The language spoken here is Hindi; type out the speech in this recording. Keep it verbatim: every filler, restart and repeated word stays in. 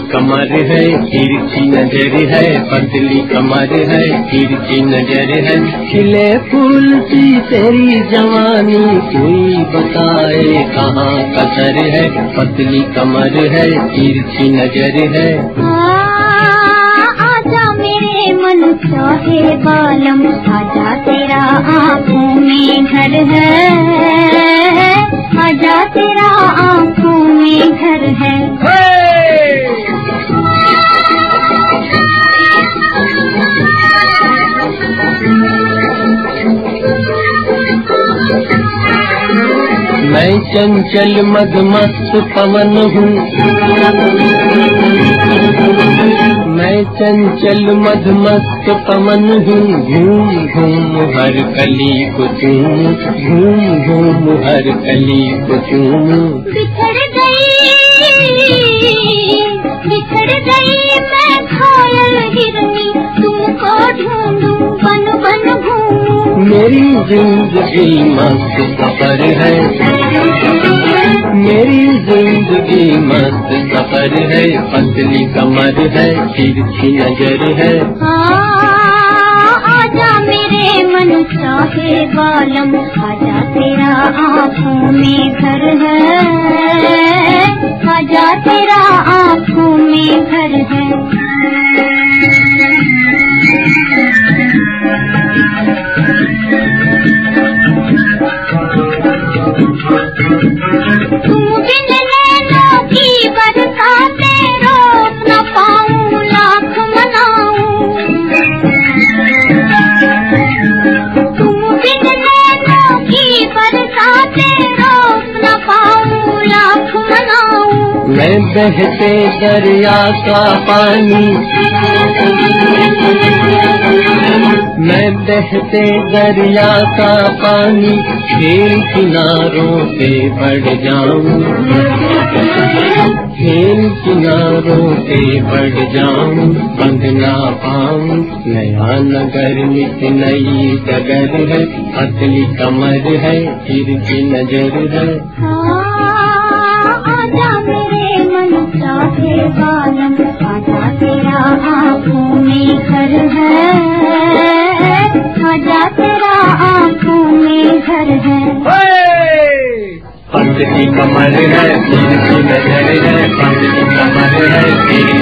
कमर है, तिरछी नजर है, पतली कमर है, तिरछी नजर है। खिले फूल सी तेरी जवानी, कोई बताए कहाँ कसर है। पतली कमर है, तिरछी नजर है। आजा मेरे मन चाहे बालम, आजा तेरा आँखों में घर है, आजा तेरा आँखों में घर है। मैं चंचल मदमस्त पवन हूँ, मैं चंचल मदमस्त पवन हूँ। घूम घूम हर कली को चूम, घूम घूम हर कली को चूम। बिछड़ गई बिछड़ गई मैं घायल हिरनी, तुमको ढूंढूं बन बन घूमूं। मेरी जिंदगी मस्त सफर है, मेरी जिंदगी मस्त सफर है। पतली कमर है, तिरछी नजर है। आजा मेरे मन चाहे बालम, आजा तेरा आँखों में घर है, आजा तेरा आँखों में घर है। तुम बिन नैनों की बरसातें रोक न पाऊं, लाख मनाऊं। तुम बिन नैनों की बरसातें रोक न पाऊं, लाख मनाऊं। मैं बहते दरिया का पानी, मैं बहते दरिया का पानी, खेल किनारों पे बढ़ जाऊं, खेल किनारों पे बढ़ जाऊं। बंध ना पाऊं नया नगर, नित नई डगर है। पतली कमर है, तिरछी नजर है। आजा मेरे मन चाहे बालम, आजा तेरा आँखों में घर है, आजा तेरा आँखों में घर है। पतली कमर है, तिरछी नजर है, पतली कमर है, तिरछी